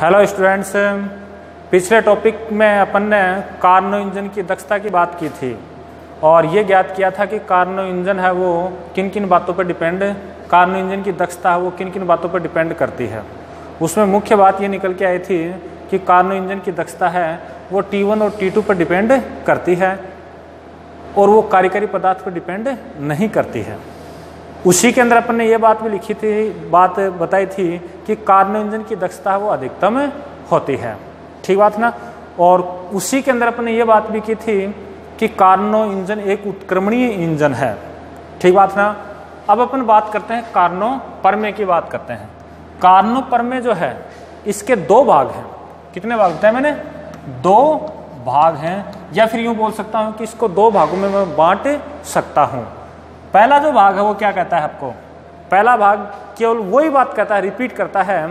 Hello students, पिछले topic में अपन ने कार्नो इंजन की दक्षता की बात की थी और ये ज्ञात किया था कि कार्नो इंजन है वो किन किन बातों पर डिपेंड, कार्नो इंजन की दक्षता है वो किन किन बातों पर डिपेंड करती है। उसमें मुख्य बात ये निकल के आई थी कि कार्नो इंजन की दक्षता है वो T1 और T2 पर डिपेंड करती है और वो कार्यकारी पदार्थ पर डिपेंड नहीं करती है। उसी के अंदर अपन ने ये बात भी लिखी थी, बात बताई थी कि कार्नो इंजन की दक्षता वो अधिकतम होती है। ठीक बात ना। और उसी के अंदर अपन ने ये बात भी की थी कि कार्नो इंजन एक उत्क्रमणीय इंजन है। ठीक बात ना। अब अपन बात करते हैं कार्नो परमे की बात करते हैं। कार्नो परमे जो है इसके दो भाग हैं। कितने भाग बताए मैंने? दो भाग हैं, या फिर यूं बोल सकता हूं कि इसको दो भागों में मैं बांट सकता हूं। पहला जो भाग है वो क्या कहता है आपको? पहला भाग केवल वही बात कहता है, रिपीट करता है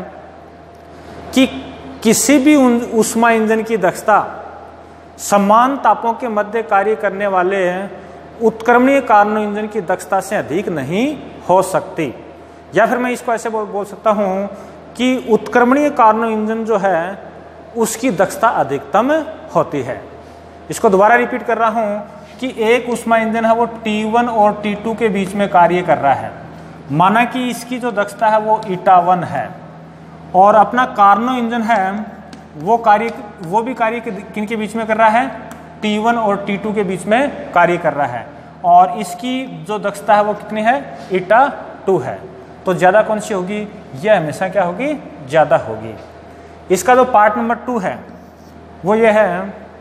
कि किसी भी ऊष्मा इंजन की दक्षता समान तापों के मध्य कार्य करने वाले उत्क्रमणीय कार्नो इंजन की दक्षता से अधिक नहीं हो सकती। या फिर मैं इसको ऐसे बोल सकता हूं कि उत्क्रमणीय कार्नो इंजन जो है उसकी दक्षता अधिकतम होती है। इसको दोबारा रिपीट कर रहा हूं कि एक ऊष्मा इंजन है वो T1 और T2 के बीच में कार्य कर रहा है। माना कि इसकी जो दक्षता है वो 𝜂1 है और अपना कार्नो इंजन है वो भी कार्य किन के बीच में कर रहा है? T1 और T2 के बीच में कार्य कर रहा है और इसकी जो दक्षता है वो कितनी है? 𝜂2 है। तो ज़्यादा कौन सी होगी? यह हमेशा क्या होगी? ज़्यादा होगी। इसका जो पार्ट नंबर 2 है वो ये है,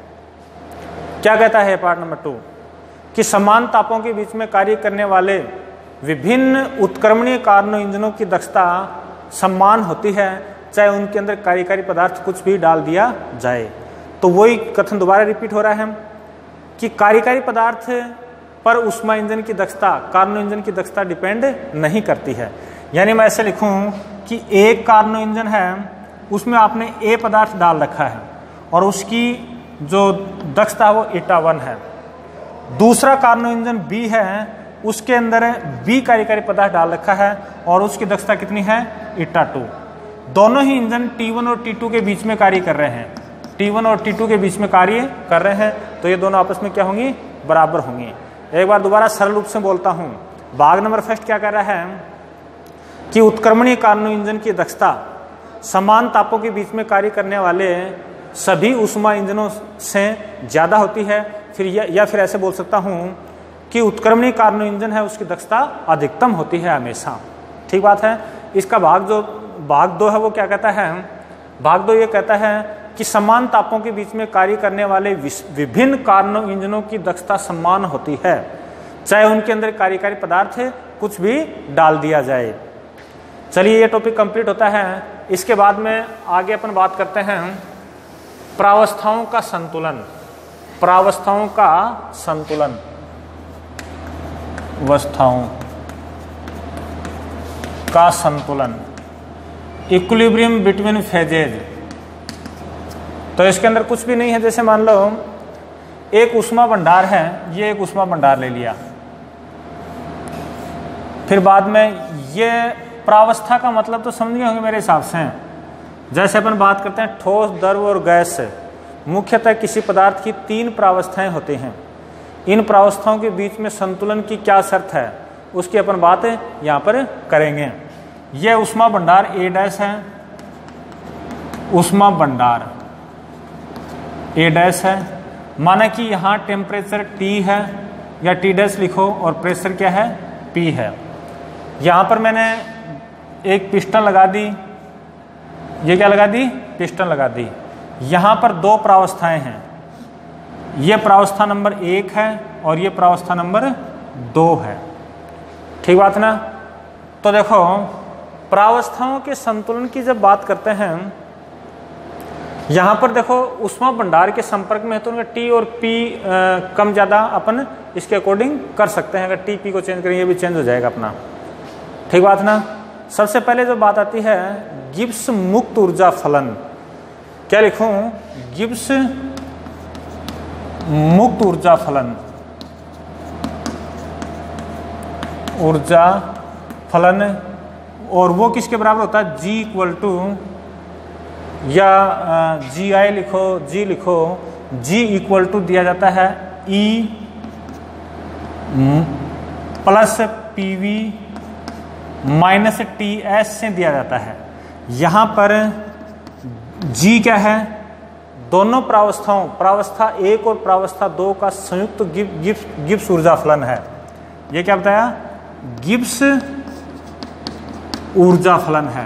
क्या कहता है पार्ट नंबर 2? कि समान तापों के बीच में कार्य करने वाले विभिन्न उत्क्रमणीय कार्नो इंजनों की दक्षता समान होती है, चाहे उनके अंदर कार्यकारी पदार्थ कुछ भी डाल दिया जाए। तो वही कथन दोबारा रिपीट हो रहा है कि कार्यकारी पदार्थ पर ऊष्मा इंजन की दक्षता कार्नो इंजन की दक्षता डिपेंड नहीं करती है। यानी मैं ऐसे लिखूं कि एक कार्नो इंजन है उसमें आपने A पदार्थ डाल रखा है और उसकी जो दक्षता है वो 𝜂1 है। दूसरा कार्नो इंजन B है, उसके अंदर B कार्यकारी पदार्थ डाल रखा है और उसकी दक्षता कितनी है? 𝜂2। दोनों ही इंजन T1 और T2 के बीच में कार्य कर रहे हैं। T1 और T2 के बीच में कार्य कर रहे हैं तो ये दोनों आपस में क्या होंगी? बराबर होंगी। एक बार दोबारा सरल रूप से बोलता हूँ। भाग नंबर फर्स्ट क्या कर रहा है कि उत्क्रमणीय कार्नो इंजन की दक्षता समान तापों के बीच में कार्य करने वाले सभी ऊष्मा इंजनों से ज़्यादा होती है। फिर या फिर ऐसे बोल सकता हूँ कि उत्क्रमणीय कार्नो इंजन है उसकी दक्षता अधिकतम होती है हमेशा। ठीक बात है। इसका भाग 2 है वो क्या कहता है? भाग 2 ये कहता है कि समान तापों के बीच में कार्य करने वाले विभिन्न कार्नो इंजनों की दक्षता समान होती है, चाहे उनके अंदर कार्यकारी पदार्थ कुछ भी डाल दिया जाए। चलिए ये टॉपिक कंप्लीट होता है। इसके बाद में आगे अपन बात करते हैं प्रावस्थाओं का संतुलन। प्रावस्थाओं का संतुलन, अवस्थाओं का संतुलन, इक्विलिब्रियम बिटवीन फेजेज। तो इसके अंदर कुछ भी नहीं है। जैसे मान लो एक ऊष्मा भंडार है, ये एक ऊष्मा भंडार ले लिया, फिर बाद में ये प्रावस्था का मतलब तो समझ गए होंगे मेरे हिसाब से। जैसे अपन बात करते हैं ठोस, द्रव और गैस से, मुख्यतः किसी पदार्थ की 3 प्रावस्थाएं होती हैं। इन प्रावस्थाओं के बीच में संतुलन की क्या शर्त है उसकी अपन बात यहाँ पर करेंगे। यह ऊष्मा भंडार A' है, ऊष्मा भंडार A' है। माना कि यहाँ टेम्परेचर T है या T' लिखो और प्रेशर क्या है? P है। यहाँ पर मैंने एक पिस्टन लगा दी। ये क्या लगा दी? पिस्टन लगा दी। यहाँ पर 2 प्रावस्थाएं हैं। ये प्रावस्था नंबर 1 है और ये प्रावस्था नंबर 2 है। ठीक बात ना। तो देखो प्रावस्थाओं के संतुलन की जब बात करते हैं, यहाँ पर देखो ऊष्मा भंडार के संपर्क में है तो उनका T और P कम ज़्यादा अपन इसके अकॉर्डिंग कर सकते हैं। अगर T P को चेंज करें ये भी चेंज हो जाएगा अपना। ठीक बात ना। सबसे पहले जो बात आती है गिब्स मुक्त ऊर्जा फलन। क्या लिखूं? गिब्स मुक्त ऊर्जा फलन, ऊर्जा फलन, और वो किसके बराबर होता है? G = या जी आई लिखो, जी लिखो, जी इक्वल टू दिया जाता है E plus P V minus T S से दिया जाता है। यहाँ पर जी क्या है, दोनों प्रावस्थाओं, प्रावस्था 1 और प्रावस्था 2 का संयुक्त गिब्स ऊर्जा फलन है। ये क्या बताया, गिब्स ऊर्जा फलन है।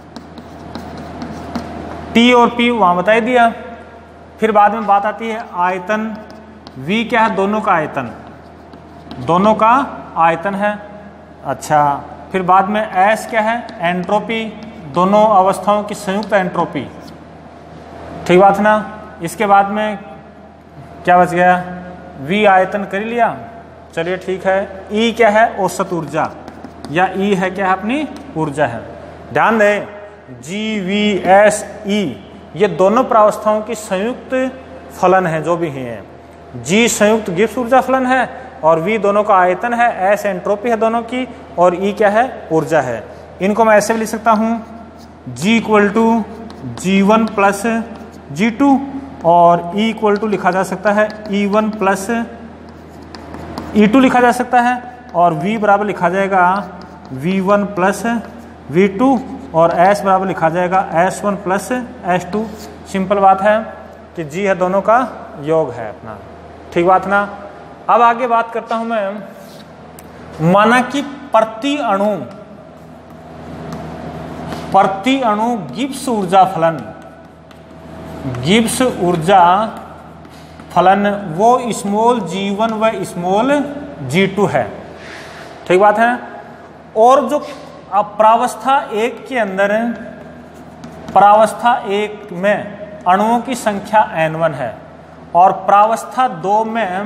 टी और पी वहां बता ही दिया। फिर बाद में बात आती है आयतन, वी क्या है, दोनों का आयतन, दोनों का आयतन है। अच्छा, फिर बाद में एस क्या है, एंट्रोपी, दोनों अवस्थाओं की संयुक्त एंट्रोपी। ठीक बात ना। इसके बाद में क्या बच गया, वी आयतन कर लिया, चलिए ठीक है। ई क्या है, औसत ऊर्जा, या ई है क्या है, अपनी ऊर्जा है। ध्यान दें, जी वी एस ई ये दोनों प्रावस्थाओं की संयुक्त फलन है जो भी है। जी संयुक्त गिब्स ऊर्जा फलन है और वी दोनों का आयतन है, एस एंट्रोपी है दोनों की, और ई क्या है, ऊर्जा है। इनको मैं ऐसे भी लिख सकता हूं, जी equal to G1 plus G2 और E इक्वल टू लिखा जा सकता है E1 प्लस E2 लिखा जा सकता है, और V बराबर लिखा जाएगा V1 प्लस V2 और S बराबर लिखा जाएगा S1 प्लस S2। सिंपल बात है कि G है दोनों का योग है अपना। ठीक बात ना। अब आगे बात करता हूं मैं, माना कि प्रति अणु गिब्स ऊर्जा फलन, गिब्स ऊर्जा फलन वो स्मॉल g1 व स्मॉल g2 है। ठीक बात है। और जो प्रावस्था 1 के अंदर, प्रावस्था 1 में अणुओं की संख्या n1 है और प्रावस्था 2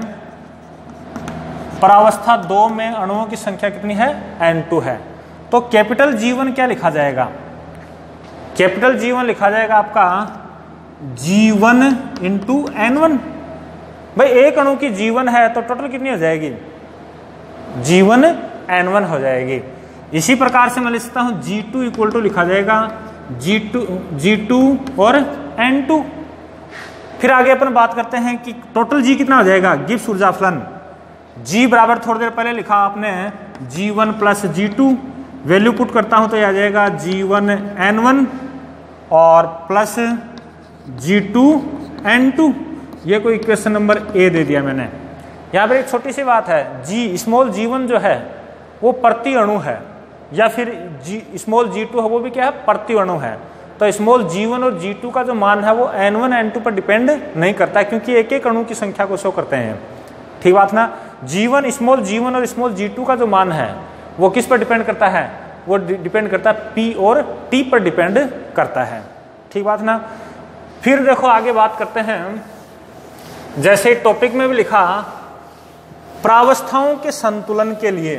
में अणुओं की संख्या कितनी है, n2 है। तो कैपिटल G1 क्या लिखा जाएगा, कैपिटल G1 लिखा जाएगा आपका G1 इंटू n1। भाई एक अणु की G1 है तो टोटल कितनी हो जाएगी, G1 n1 हो जाएगी। इसी प्रकार से मैं लिख सकता हूं G2 इक्वल टू लिखा जाएगा G2 और n2। फिर आगे अपन बात करते हैं कि टोटल G कितना हो जाएगा, गिब्स ऊर्जा फलन G बराबर थोड़ी देर पहले लिखा आपने G1 plus G2, value put करता हूं तो यह आ जाएगा G1 n1 और प्लस G2 n2। ये कोई इक्वेशन नंबर ए दे दिया मैंने। यहाँ पर एक छोटी सी बात है, G स्मॉल G1 जो है वो प्रति अणु है, या फिर स्मॉल G2 है वो भी क्या है, प्रति अणु है। तो स्मॉल G1 और G2 का जो मान है वो n1 n2 पर डिपेंड नहीं करता है, क्योंकि एक एक अणु की संख्या को शो करते हैं। ठीक बात ना। स्मॉल G1 और स्मॉल G2 का जो मान है वो किस पर डिपेंड करता है, वो डिपेंड करता है P और T पर डिपेंड करता है। ठीक बात ना। फिर देखो आगे बात करते हैं, जैसे टॉपिक में भी लिखा, प्रावस्थाओं के संतुलन के लिए,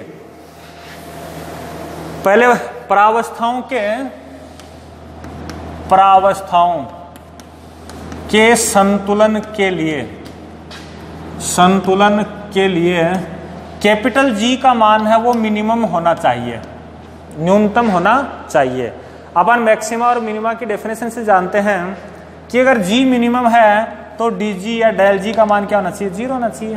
पहले प्रावस्थाओं के संतुलन के लिए कैपिटल G का मान है वो मिनिमम होना चाहिए, न्यूनतम होना चाहिए। अपन मैक्सिमा और मिनिमा की डेफिनेशन से जानते हैं कि अगर G मिनिमम है तो DG या डेल G का मान क्या होना चाहिए, 0 होना चाहिए।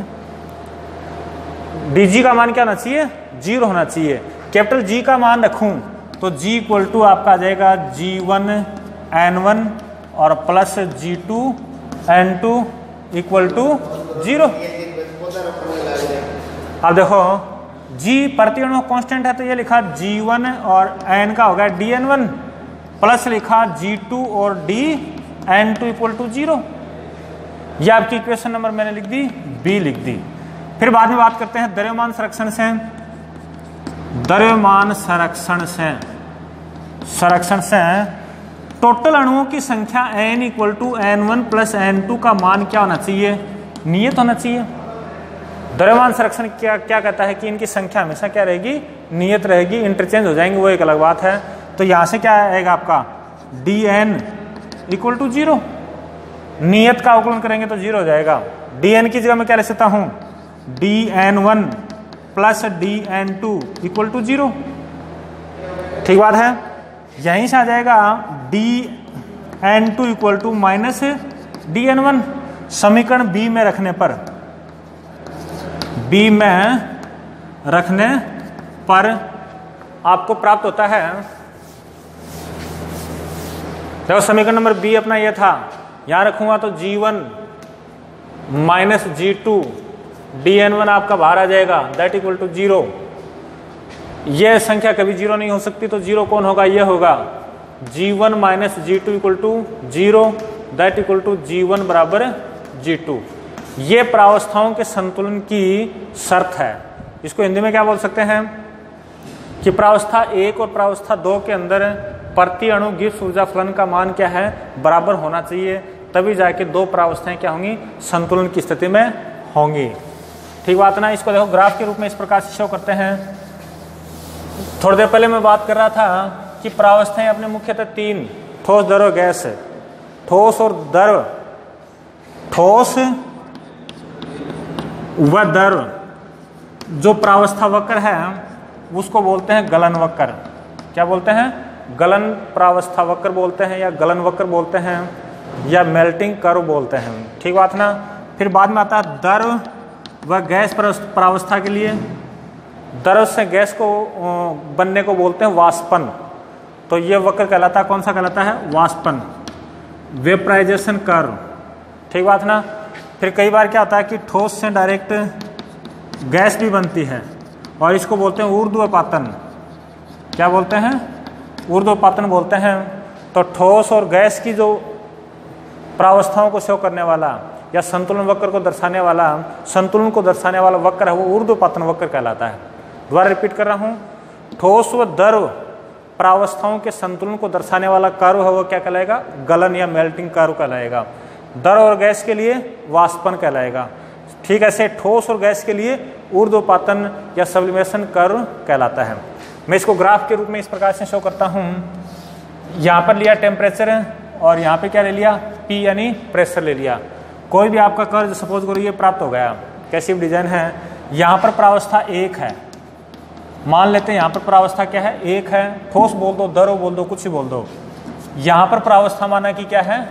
DG का मान क्या होना चाहिए, 0 होना चाहिए। कैपिटल G का मान रखूं तो G इक्वल टू आपका आ जाएगा G1 n1 और plus G2 n2 equal to 0। अब देखो G प्रति अणु कांस्टेंट है तो ये लिखा G1 और n का होगा dn1 प्लस लिखा G2 और dn2 इक्वल टू 0। यह आपकी इक्वेशन नंबर मैंने लिख दी, बी लिख दी। फिर बाद में बात करते हैं द्रव्यमान संरक्षण से। द्रव्यमान संरक्षण से टोटल अणुओं की संख्या n equal to n1 plus n2 का मान क्या होना चाहिए, नियत होना चाहिए। द्रव्यमान संरक्षण क्या कहता है कि इनकी संख्या हमेशा क्या रहेगी, नियत रहेगी, इंटरचेंज हो जाएंगे वो एक अलग बात है। तो यहां से क्या आएगा आपका dn इक्वल टू 0, नियत का अवकलन करेंगे तो 0 हो जाएगा। dn की जगह मैं क्या लिख सकता हूं, dn1 plus dn2 equal to 0। ठीक बात है। यहीं से आ जाएगा N2 equal to minus dN1। समीकरण बी में रखने पर आपको प्राप्त होता है, देखो समीकरण नंबर बी अपना ये था, यहां रखूंगा तो G1 माइनस G2 dN1 आपका बाहर आ जाएगा, दैट इक्वल टू 0। ये संख्या कभी 0 नहीं हो सकती, तो 0 कौन होगा, ये होगा G1 minus G2 equal to 0, that equal to G1 बराबर G2। ये प्रावस्थाओं के संतुलन की शर्त है। इसको हिंदी में क्या बोल सकते हैं कि प्रावस्था 1 और प्रावस्था 2 के अंदर प्रति अणु गिब्स ऊर्जा फलन का मान क्या है, बराबर होना चाहिए, तभी जाके दो प्रावस्थाएं क्या होंगी, संतुलन की स्थिति में होंगी। ठीक बात ना। इसको देखो ग्राफ के रूप में इस प्रकार से शो करते हैं। थोड़ी देर पहले मैं बात कर रहा था कि प्रावस्थाएं अपने मुख्यतः 3, ठोस, द्रव और गैस। ठोस और द्रव, ठोस व द्रव जो प्रावस्था वक्र है उसको बोलते हैं गलन वक्र। क्या बोलते हैं, गलन प्रावस्था वक्र बोलते हैं, या गलन वक्र बोलते हैं, या मेल्टिंग कर्व बोलते हैं। ठीक बात ना। फिर बाद में आता है द्रव व गैस प्रावस्था के लिए, द्रव से गैस को बनने को बोलते हैं वाष्पन। तो ये वक्र कहलाता है, कौन सा कहलाता है, वाष्पन, वेपराइजेशन कर्व। ठीक बात ना। फिर कई बार क्या होता है कि ठोस से डायरेक्ट गैस भी बनती है और इसको बोलते हैं ऊर्ध्वपातन। क्या बोलते हैं, ऊर्ध्वपातन बोलते हैं। तो ठोस और गैस की जो प्रावस्थाओं को शो करने वाला या संतुलन वक्र को दर्शाने वाला, संतुलन को दर्शाने वाला वक्र है वो ऊर्ध्वपातन वक्र कहलाता है। दोबारा रिपीट कर रहा हूँ, ठोस व द्रव प्रावस्थाओं के संतुलन को दर्शाने वाला कर्व है वो क्या कहलाएगा, गलन या मेल्टिंग कर्व कहलाएगा। द्रव और गैस के लिए वाष्पन कहलाएगा। ठीक ऐसे ठोस और गैस के लिए ऊर्ध्वपातन या सब्लिमेशन कर्व कहलाता है। मैं इसको ग्राफ के रूप में इस प्रकार से शो करता हूँ। यहाँ पर लिया टेम्परेचर और यहाँ पे क्या ले लिया, P यानी प्रेशर ले लिया। कोई भी आपका कर्व सपोज करो ये प्राप्त हो गया, कैसी भी डिजाइन है। यहाँ पर प्रावस्था 1 है, मान लेते हैं यहाँ पर प्रावस्था क्या है, 1 है। ठोस बोल दो, द्रव बोल दो, कुछ ही बोल दो। यहाँ पर प्रावस्था माना कि क्या है,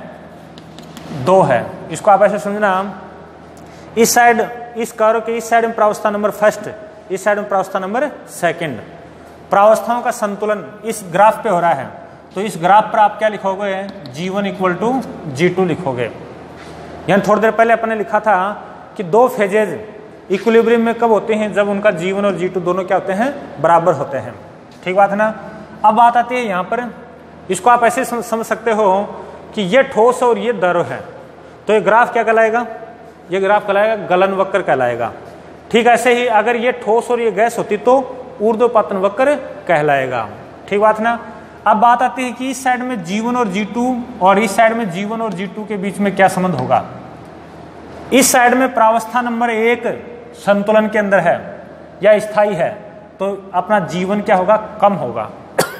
2 है। इसको आप ऐसे समझना, इस साइड, इस कर्व के इस साइड में प्रावस्था नंबर 1, इस साइड में प्रावस्था नंबर 2। प्रावस्थाओं का संतुलन इस ग्राफ पे हो रहा है, तो इस ग्राफ पर आप क्या लिखोगे, G1 इक्वल टू G2 लिखोगे। यानी थोड़ी देर पहले अपने लिखा था कि 2 फेजेज इक्विलिब्रियम में कब होते हैं, जब उनका G1 और G2 दोनों क्या होते हैं, बराबर होते हैं। ठीक बात है ना। अब बात आती है यहाँ पर, इसको आप ऐसे समझ सकते हो कि ये ठोस और ये द्रव है, तो ये ग्राफ क्या कहलाएगा, ये ग्राफ कहलाएगा गलन वक्र कहलाएगा। ठीक ऐसे ही अगर ये ठोस और ये गैस होती तो ऊर्ध्वपातन वक्र कहलाएगा। ठीक बात ना। अब बात आती है कि इस साइड में G1 और G2 और इस साइड में G1 और G2 के बीच में क्या संबंध होगा। इस साइड में प्रावस्था नंबर 1 संतुलन के अंदर है या स्थायी है, तो अपना G1 क्या होगा, कम होगा।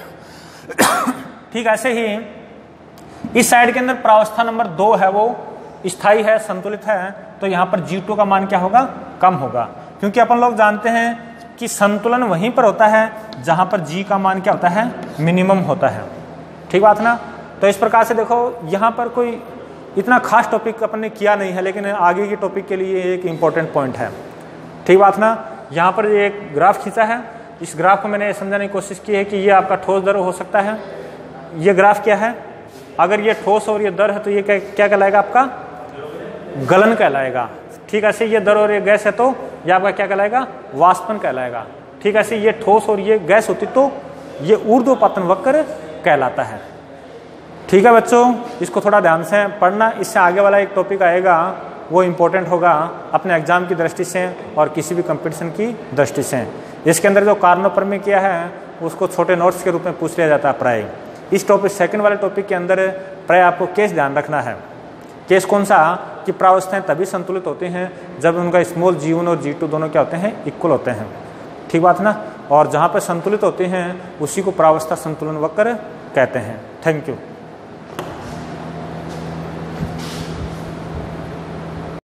ठीक ऐसे ही इस साइड के अंदर प्रावस्था नंबर 2 है, वो स्थायी है, संतुलित है, तो यहाँ पर G2 का मान क्या होगा, कम होगा। क्योंकि अपन लोग जानते हैं कि संतुलन वहीं पर होता है जहाँ पर G का मान क्या होता है, मिनिमम होता है। ठीक बात ना। तो इस प्रकार से देखो यहाँ पर कोई इतना खास टॉपिक अपन ने किया नहीं है, लेकिन आगे की टॉपिक के लिए एक इम्पोर्टेंट पॉइंट है। ठीक बात ना। यहाँ पर एक ग्राफ खींचा है, इस ग्राफ को मैंने समझाने की कोशिश की है कि ये आपका ठोस द्रव हो सकता है। ये ग्राफ क्या है, अगर ये ठोस और ये द्रव है तो ये क्या कहलाएगा, आपका गलन कहलाएगा। ठीक ऐसे ये द्रव और ये गैस है तो ये आपका क्या कहलाएगा, वाष्पन कहलाएगा। ठीक ऐसे ये ठोस और ये गैस होती तो ये ऊर्ध्वपातन वक्र कहलाता है। ठीक है बच्चों, इसको थोड़ा ध्यान से पढ़ना, इससे आगे वाला एक टॉपिक आएगा वो इम्पोर्टेंट होगा अपने एग्जाम की दृष्टि से और किसी भी कंपटीशन की दृष्टि से। इसके अंदर जो कारणों पर में किया है उसको छोटे नोट्स के रूप में पूछ लिया जाता है प्राय। इस टॉपिक सेकंड वाले टॉपिक के अंदर प्राय आपको केस ध्यान रखना है। केस कौन सा, कि प्रावस्थाएं तभी संतुलित होती हैं जब उनका स्मॉल G1 और G2 दोनों क्या होते हैं, इक्वल होते हैं। ठीक बात ना। और जहाँ पर संतुलित होते हैं उसी को प्रावस्था संतुलन वक्र कहते हैं। Thank you.